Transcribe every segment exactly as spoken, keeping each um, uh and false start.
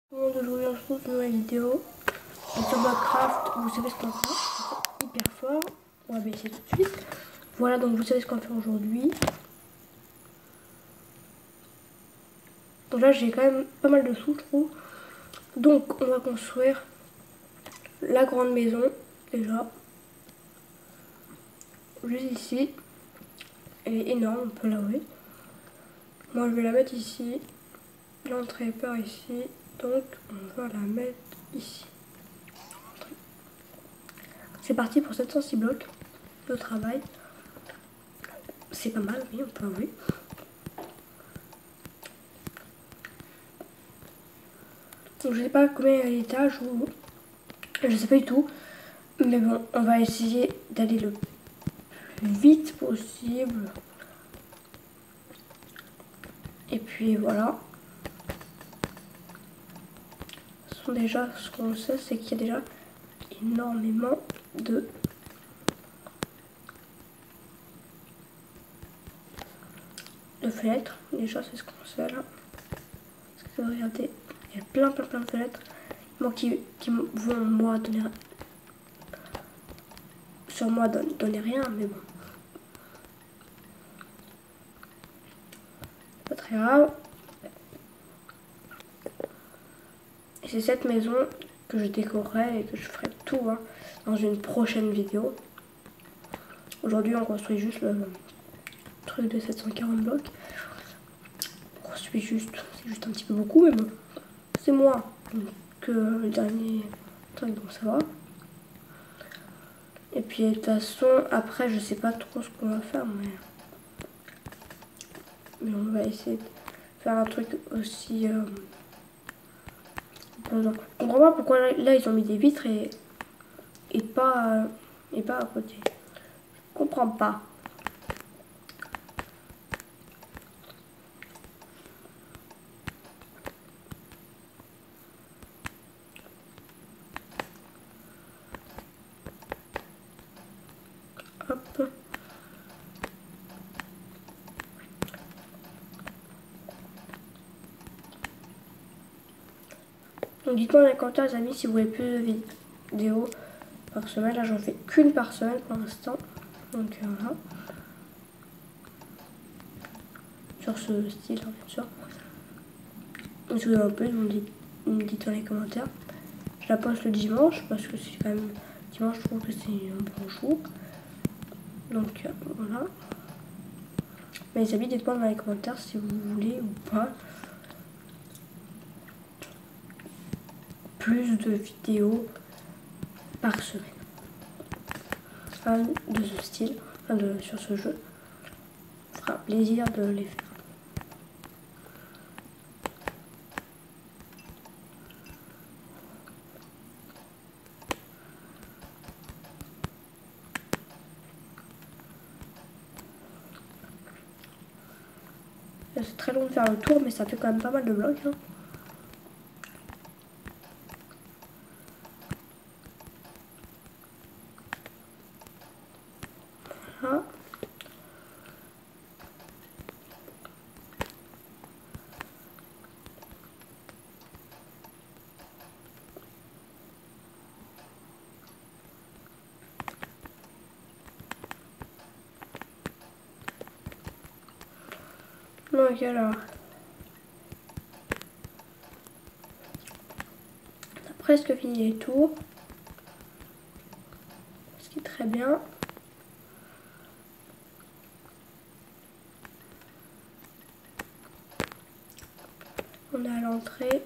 Aujourd'hui on se retrouve dans une nouvelle vidéo sur Minecraft. Vous savez ce qu'on va faire, c'est hyper fort. On va essayer tout de suite. Voilà, donc vous savez ce qu'on va faire aujourd'hui. Donc là j'ai quand même pas mal de sous, je trouve. Donc on va construire la grande maison déjà. Juste ici. Elle est énorme, on peut l'avouer. Moi je vais la mettre ici. L'entrée par ici. Donc on va la mettre ici. C'est parti pour sept cent six blocs de travail. C'est pas mal, oui, on peut avouer. Donc je sais pas combien il y a l'étage ou je sais pas du tout. Mais bon, on va essayer d'aller le plus vite possible. Et puis voilà. Ce sont déjà, ce qu'on sait, c'est qu'il y a déjà énormément de de fenêtres. Déjà, c'est ce qu'on sait là. Parce que regardez, il y a plein plein plein de fenêtres. Moi qui, qui vont moi donner sur moi donner, donner rien, mais bon. Pas très grave. Et c'est cette maison que je décorerai et que je ferai tout hein, dans une prochaine vidéo. Aujourd'hui on construit juste le truc de sept cent quarante blocs. On construit juste, c'est juste un petit peu beaucoup mais bon. C'est moins que le dernier truc donc ça va. Et puis de toute façon après je sais pas trop ce qu'on va faire mais, mais on va essayer de faire un truc aussi... Euh... Je comprends pas pourquoi là, là ils ont mis des vitres et, et, pas, et pas à côté. Je comprends pas. Hop. Donc dites-moi dans les commentaires les amis si vous voulez plus de vidéos par semaine. Là j'en fais qu'une par semaine pour l'instant. Donc euh, voilà. Sur ce style hein, bien sûr. Si vous avez un peu, vous me dites, vous me dites dans les commentaires. Je la poste le dimanche parce que c'est quand même... Dimanche je trouve que c'est un bon jour. Donc euh, voilà. Mais les amis dites-moi dans les commentaires si vous voulez ou pas plus de vidéos par semaine. Enfin, de ce style, enfin de, sur ce jeu. Ça fera plaisir de les faire. C'est très long de faire le tour, mais ça fait quand même pas mal de blocs. Hein. Voilà. Donc alors, on a presque fini les tours, ce qui est très bien. On est à l'entrée.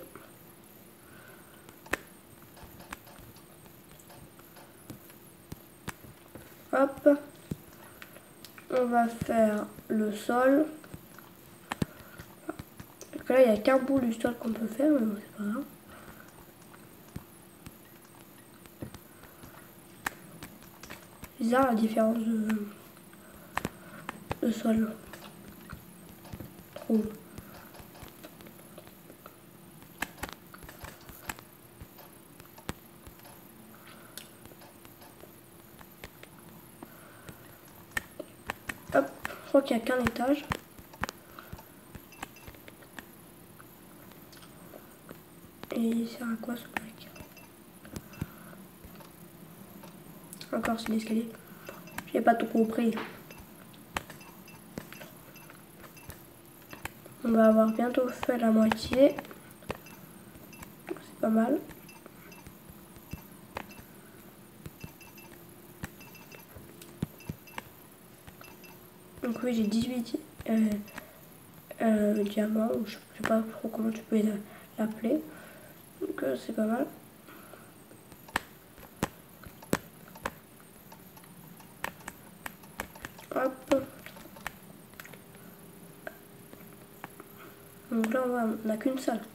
Hop, on va faire le sol. Donc là, il n'y a qu'un bout du sol qu'on peut faire, mais bon, c'est pas grave. Bizarre la différence de, de sol. Je trouve. Hop, je crois qu'il n'y a qu'un étage. Et il sert à quoi ce brick? Encore c'est l'escalier. J'ai pas tout compris. On va avoir bientôt fait la moitié. C'est pas mal. Donc oui, j'ai dix-huit euh, euh, diamants, ou je sais pas trop comment tu peux l'appeler. Donc euh, c'est pas mal. Hop. Donc là on n'a qu'une salle.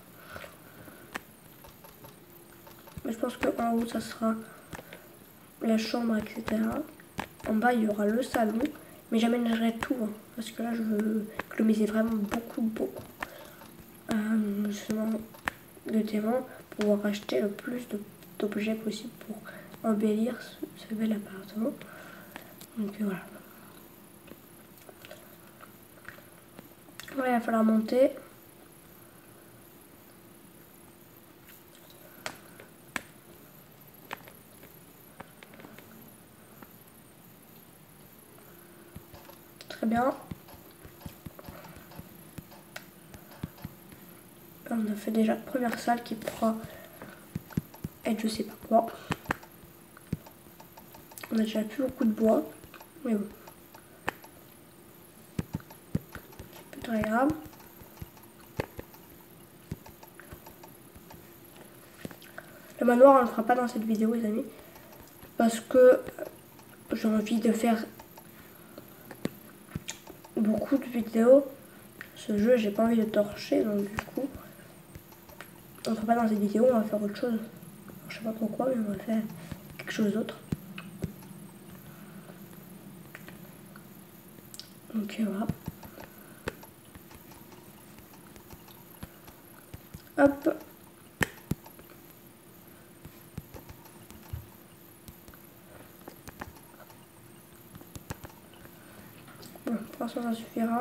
Mais je pense qu'en haut ça sera la chambre, et cetera. En bas il y aura le salon. Mais j'amènerai tout. Hein, parce que là je veux économiser vraiment beaucoup, beaucoup. Euh, justement de diamants pour pouvoir acheter le plus d'objets possible pour embellir ce, ce bel appartement. Donc voilà. Ouais, il va falloir monter. Très bien. On a fait déjà la première salle qui pourra être je sais pas quoi. On a déjà plus beaucoup de bois. Mais bon. C'est pas très grave. Le manoir on ne le fera pas dans cette vidéo les amis. Parce que j'ai envie de faire beaucoup de vidéos. Ce jeu j'ai pas envie de torcher donc du coup on ne fera pas dans cette vidéo, on va faire autre chose. Je sais pas pourquoi mais on va faire quelque chose d'autre. Donc voilà. Hop. Bon, pour l'instant ça suffira.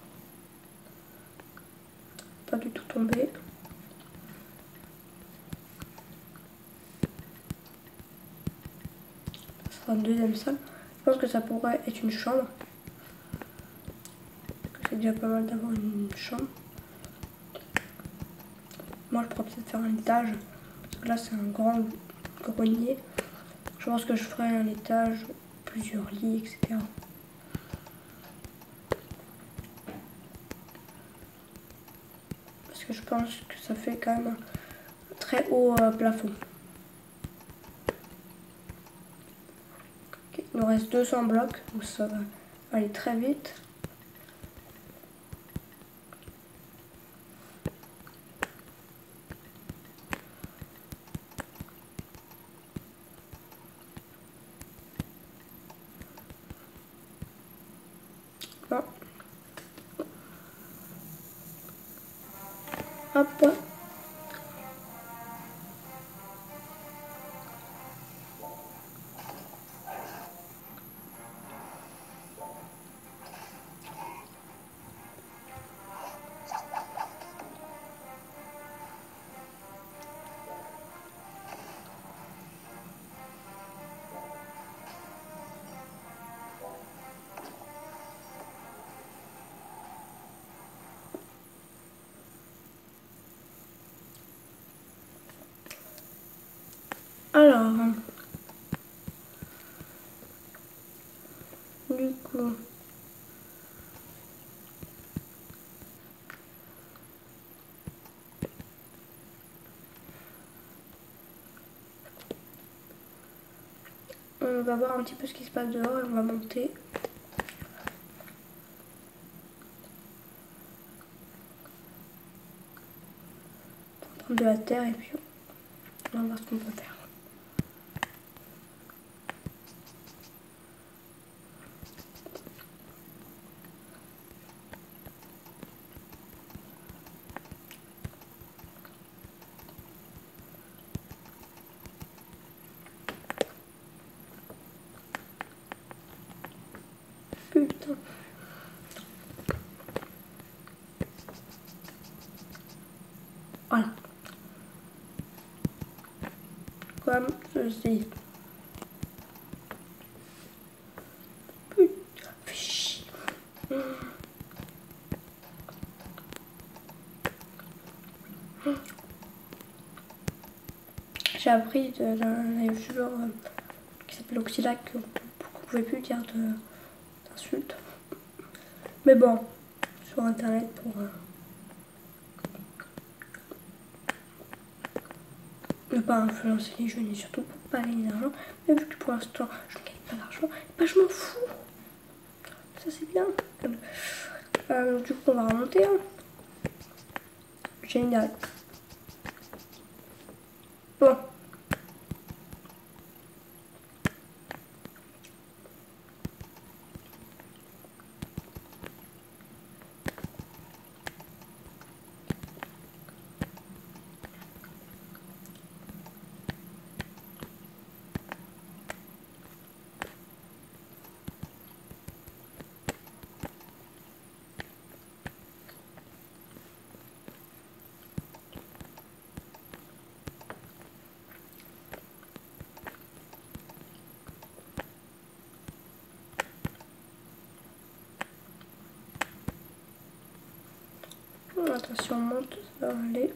Pas du tout tomber. Ça sera une deuxième salle. Je pense que ça pourrait être une chambre. C'est déjà pas mal d'avoir une chambre. Moi je pourrais peut-être faire un étage. Parce que là c'est un grand grenier. Je pense que je ferai un étage, plusieurs lits, et cetera. Parce que je pense que ça fait quand même un très haut euh, plafond. Okay, il nous reste deux cents blocs, donc ça va aller très vite. Bon. Hop. Alors, du coup, on va voir un petit peu ce qui se passe dehors et on va monter. On va prendre de la terre et puis on va voir ce qu'on peut faire. Putain. Voilà. comme ceci. Putain, fais chier. J'ai appris d'un youtubeur euh, qui s'appelle Oxylac qu'on ne pouvait plus dire d'insultes. Mais bon, sur internet pour euh, ne pas influencer les jeunes et surtout pour pas gagner d'argent. Mais vu que pour l'instant je ne gagne pas d'argent, bah je m'en fous. Ça c'est bien. Euh, du coup on va remonter. Hein. Génial. Bon. Attention, on monte, ça va aller.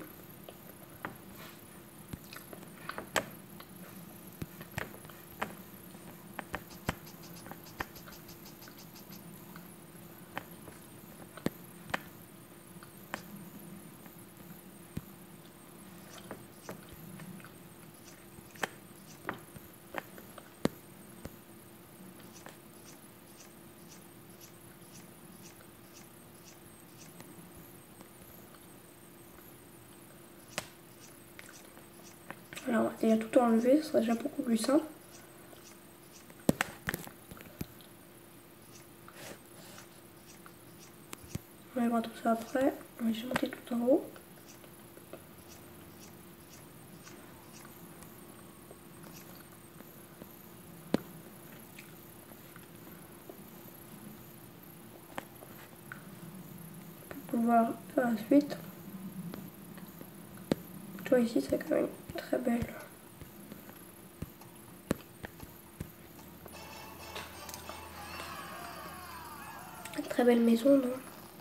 Alors, on va déjà tout enlever, ce serait déjà beaucoup plus simple. On va voir tout ça après. On va juste monter tout en haut. Pour pouvoir faire la suite. Tu vois ici, c'est quand même très belle. Une très belle maison, non?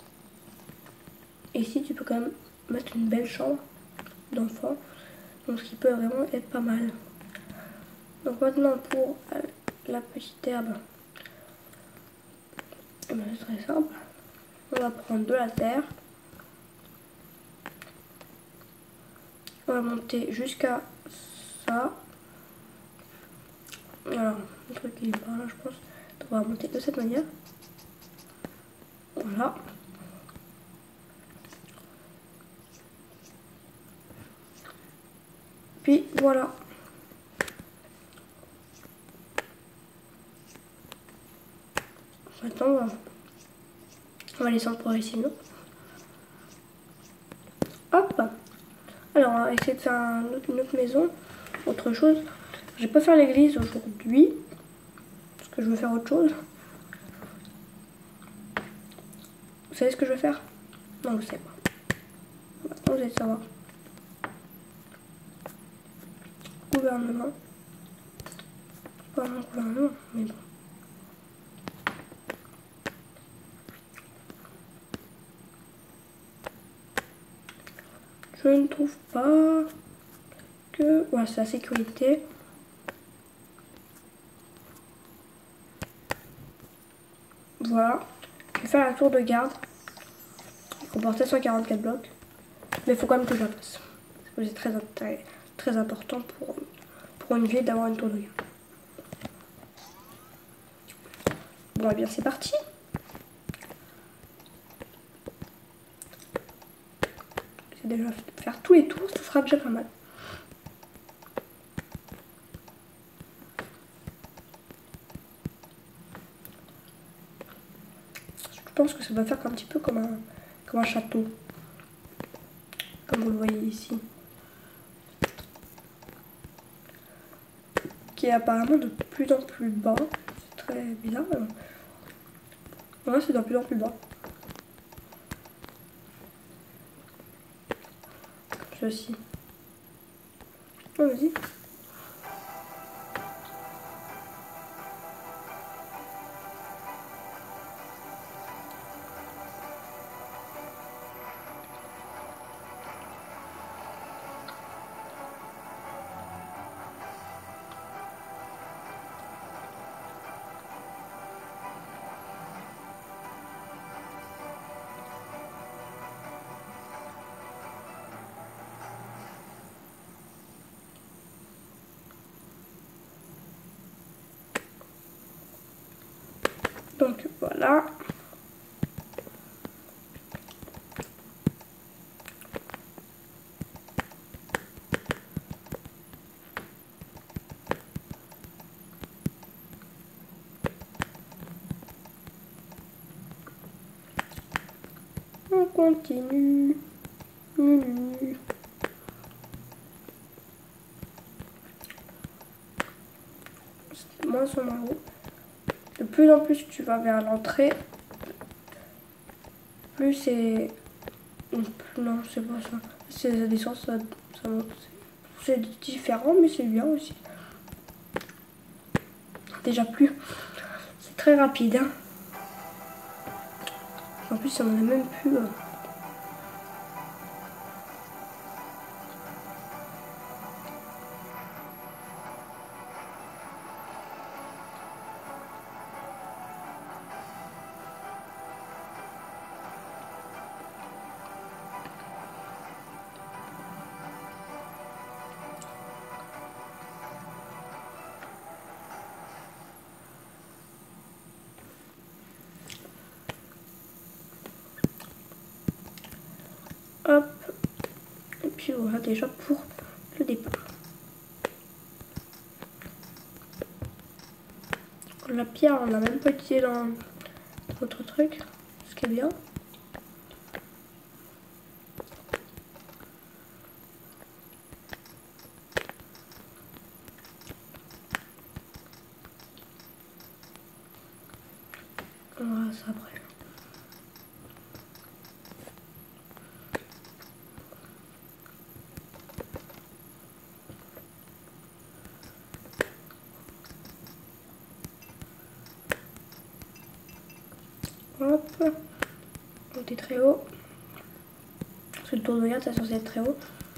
Et ici, tu peux quand même mettre une belle chambre d'enfant. Donc, ce qui peut vraiment être pas mal. Donc, maintenant, pour euh, la petite herbe, eh ben, c'est très simple. On va prendre de la terre. On va monter jusqu'à ça. Alors, le truc il est par là, je pense. Donc, on va monter de cette manière. Voilà. Puis voilà. Maintenant, on va, on va descendre progressivement. Hop. Alors, on va essayer de faire un autre, une autre maison. Autre chose. Je vais pas faire l'église aujourd'hui. Parce que je veux faire autre chose. Vous savez ce que je vais faire? Non, vous savez pas. Maintenant, vous allez savoir. Gouvernement. Pas un gouvernement, mais bon. Je ne trouve pas que... Voilà, c'est la sécurité. Voilà. Je vais faire la tour de garde. Il comporte sept cent quarante-quatre blocs. Mais il faut quand même que je la fasse. Parce que c'est très, très, très important pour, pour une ville d'avoir une tour de garde. Bon, et bien c'est parti. C'est déjà faire tous les tours, ça sera déjà pas mal. Je pense que ça doit faire un petit peu comme un, comme un château. Comme vous le voyez ici. Qui est apparemment de plus en plus bas. C'est très bizarre. Ouais, c'est de plus en plus bas. Comme ceci. Oh, vas-y. Donc voilà. On continue. Mmh. Moins son haut. De plus en plus tu vas vers l'entrée, plus c'est... Non, c'est pas ça. C'est la distance, ça, ça monte. C'est différent, mais c'est bien aussi. Déjà plus. C'est très rapide. Hein. En plus, on en a même plus. Euh... Hop. Et puis voilà déjà pour le départ. La pierre, on n'a même pas utilisé dans notre truc, ce qui est bien. On verra ça après. Hop, on est très haut. Parce que le tour de garde, ça censé être très haut.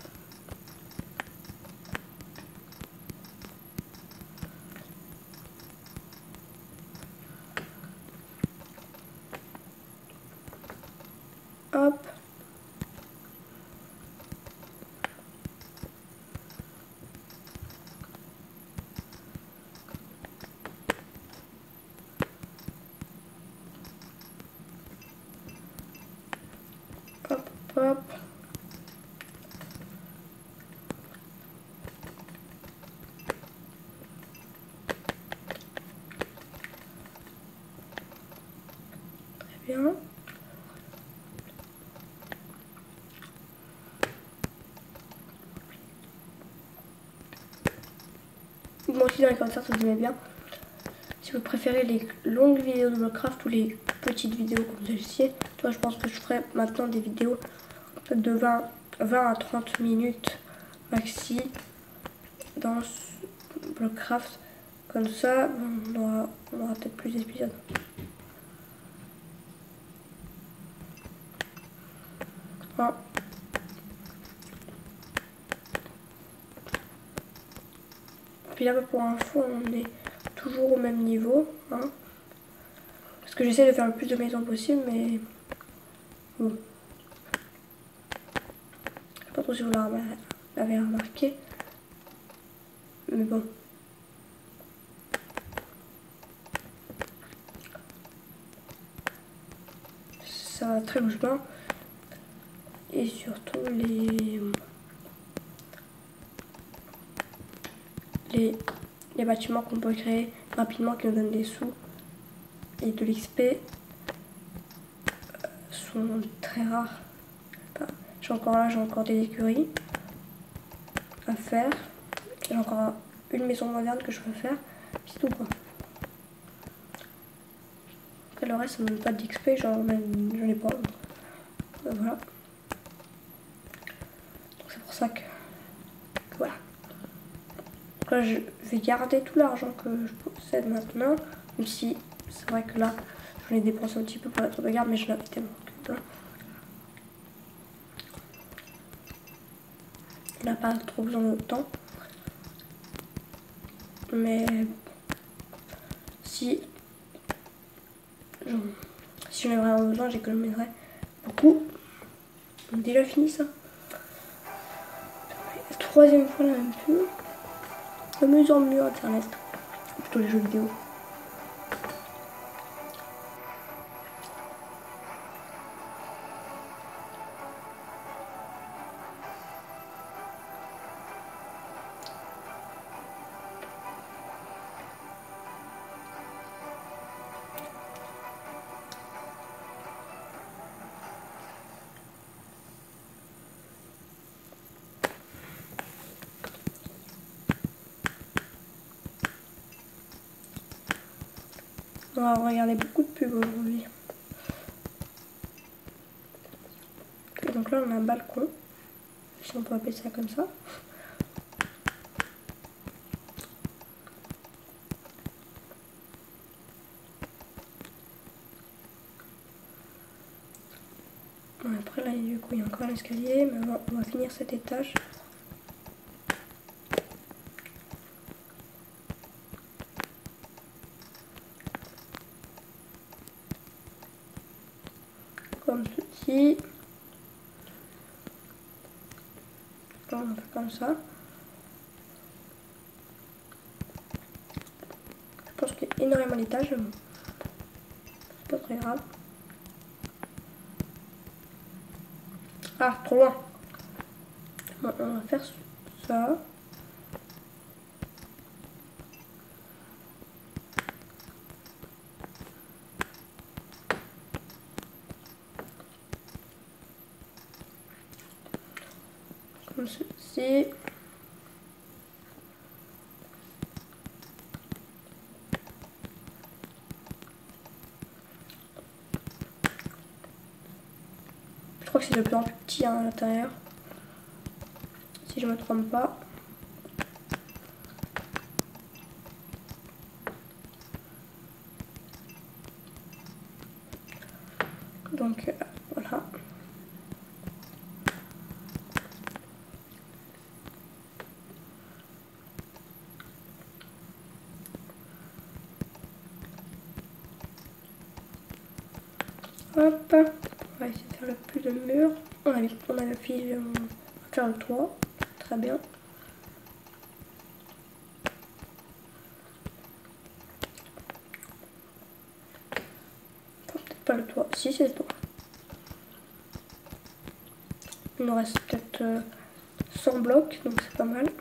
Hop. Hop, hop. Très bien. Moi aussi dans les commentaires si vous aimez bien. Si vous préférez les longues vidéos de Minecraft ou les petites vidéos comme celle-ci. Toi je pense que je ferai maintenant des vidéos de vingt à trente minutes maxi dans Minecraft. Comme ça on aura, on aura peut-être plus d'épisodes. Voilà. Puis là pour info on est toujours au même niveau. Hein. Parce que j'essaie de faire le plus de maisons possible mais bon. Je sais pas trop si vous l'avez remarqué. Mais bon. Ça va très doucement. Et surtout les... Les, les bâtiments qu'on peut créer rapidement qui nous donnent des sous et de l'X P sont très rares. Enfin, j'ai encore là, j'ai encore des écuries à faire. J'ai encore une maison moderne que je veux faire. C'est tout quoi. Après le reste ça me donne pas d'X P, genre même j'en ai pas. Donc, voilà. Donc c'est pour ça que, que voilà. Là, je vais garder tout l'argent que je possède maintenant, même si c'est vrai que là, j'en ai dépensé un petit peu pour la tour de garde, mais je l'avais tellement que là. Il n'a pas trop besoin de temps. Mais si j'en si j'en ai vraiment besoin, j'économiserai beaucoup. On a déjà fini ça. Troisième fois la même pub. De mieux en mieux internet. Plutôt les jeux vidéo. va regarder beaucoup de pubs aujourd'hui. Et donc là on a un balcon, si on peut appeler ça comme ça. Bon, après là du coup il y a encore l'escalier, mais bon, on va finir cet étage. Comme ceci. Là on fait comme ça. Je pense qu'il y a énormément d'étages, mais bon, c'est pas très grave. Ah, trop loin. Bon, on va faire ça. Comme ceci. Je crois que c'est de plus en plus petit hein, à l'intérieur. Si je me trompe pas. Donc euh, voilà. Hop. On va essayer de faire le plus de murs. On a, on a le fil, on va faire le toit. Très bien. Enfin, peut-être pas le toit. Si, c'est le toit. Il nous reste peut-être euh, cent blocs, donc c'est pas mal.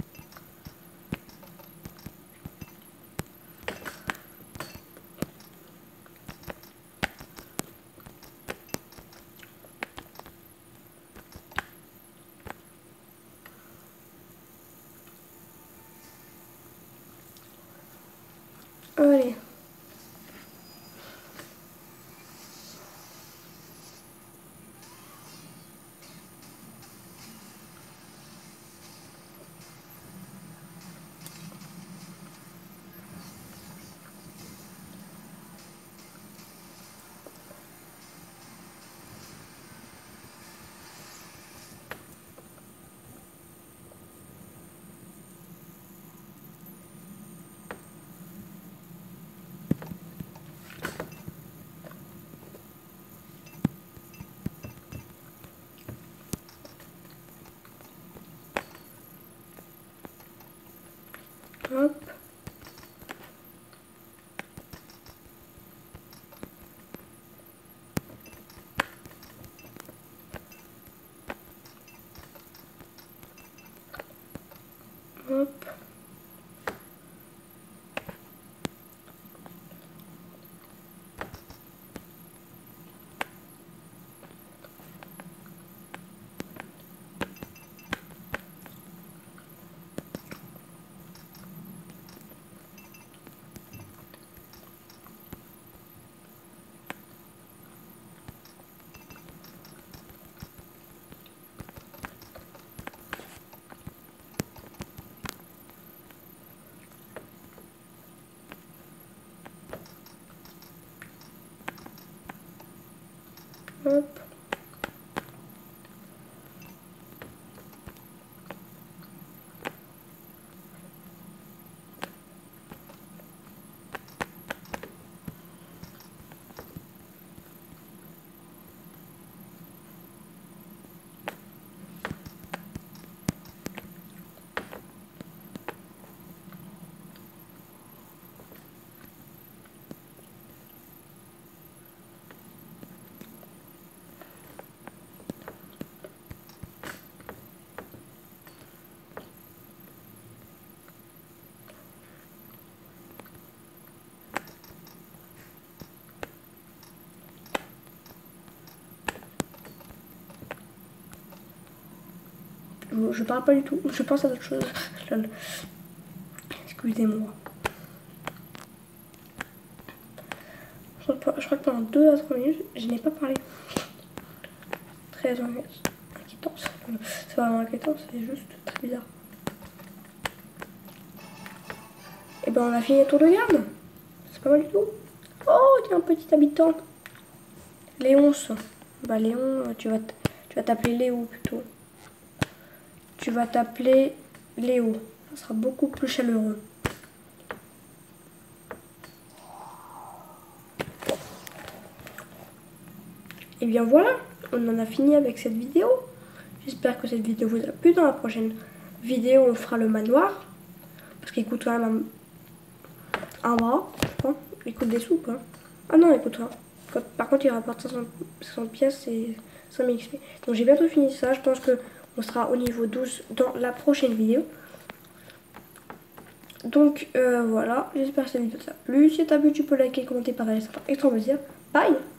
Allez. Hop. Hop. Hop. Je parle pas du tout, je pense à d'autres choses. Excusez-moi. Je crois que pendant deux à trois minutes, je n'ai pas parlé. Très inquiétant. C'est pas vraiment inquiétant, c'est juste très bizarre. Et ben on a fini le tour de garde. C'est pas mal du tout. Oh, tiens, un petit habitant. Léonce. Bah Léon, tu vas tu vas t'appeler Léo plutôt. Tu vas t'appeler Léo. Ça sera beaucoup plus chaleureux. Et bien voilà, on en a fini avec cette vidéo. J'espère que cette vidéo vous a plu. Dans la prochaine vidéo, on fera le manoir. Parce qu'il coûte quand même un, un bras, je crois. Il coûte des sous, quoi. Ah non, il coûte rien. Par contre, il rapporte cinq cents pièces et cinq mille X P. Donc j'ai bientôt fini ça. Je pense qu'on sera au niveau douze dans la prochaine vidéo. Donc euh, voilà, j'espère que cette vidéo t'a plu. Si t'as plu, tu peux liker, commenter, partager, ça fera extrêmement plaisir. Bye!